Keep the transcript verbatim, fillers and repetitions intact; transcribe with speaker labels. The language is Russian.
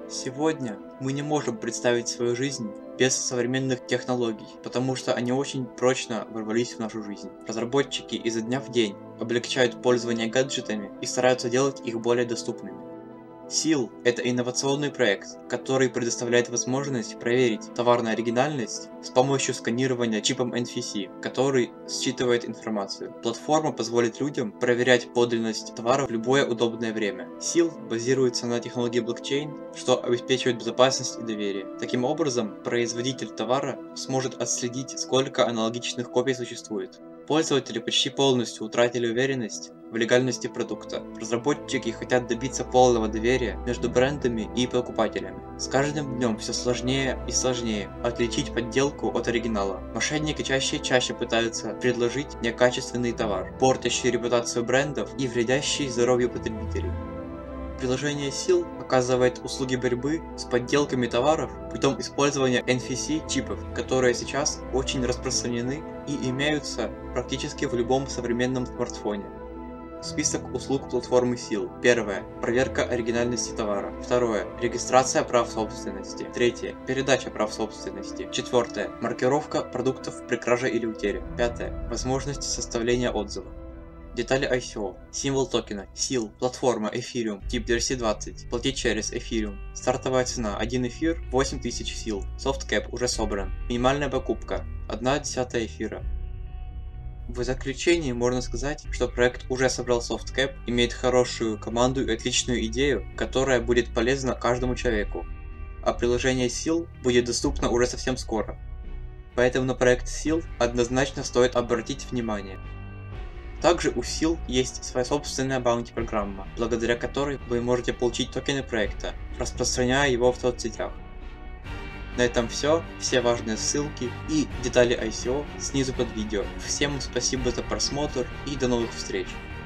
Speaker 1: Сегодня мы не можем представить свою жизнь без современных технологий, потому что они очень прочно ворвались в нашу жизнь. Разработчики изо дня в день облегчают пользование гаджетами и стараются делать их более доступными. Seal – это инновационный проект, который предоставляет возможность проверить товарную оригинальность с помощью сканирования чипом эн эф си, который считывает информацию. Платформа позволит людям проверять подлинность товара в любое удобное время. Seal базируется на технологии блокчейн, что обеспечивает безопасность и доверие. Таким образом, производитель товара сможет отследить, сколько аналогичных копий существует. Пользователи почти полностью утратили уверенность в легальности продукта. Разработчики хотят добиться полного доверия между брендами и покупателями. С каждым днем все сложнее и сложнее отличить подделку от оригинала. Мошенники чаще и чаще пытаются предложить некачественный товар, портящий репутацию брендов и вредящий здоровью потребителей. Приложение Seal оказывает услуги борьбы с подделками товаров путем использования эн эф си чипов, которые сейчас очень распространены и имеются практически в любом современном смартфоне. Список услуг платформы Seal. Первое. Проверка оригинальности товара. Второе. Регистрация прав собственности. Третье. Передача прав собственности. Четвертое. Маркировка продуктов при краже или утере. Пятое. Возможность составления отзывов. Детали ай си о. Символ токена. Seal. Платформа Ethereum. Тип ди эр си двадцать. Платить через Ethereum. Стартовая цена один эфир. восемь тысяч Seal. Софткэп уже собран. Минимальная покупка. одна десятая эфира. В заключение можно сказать, что проект уже собрал софткэп, имеет хорошую команду и отличную идею, которая будет полезна каждому человеку. А приложение Seal будет доступно уже совсем скоро. Поэтому на проект Seal однозначно стоит обратить внимание. Также у Seal есть своя собственная баунти-программа, благодаря которой вы можете получить токены проекта, распространяя его в соцсетях. На этом все, все важные ссылки и детали ай си о снизу под видео. Всем спасибо за просмотр и до новых встреч!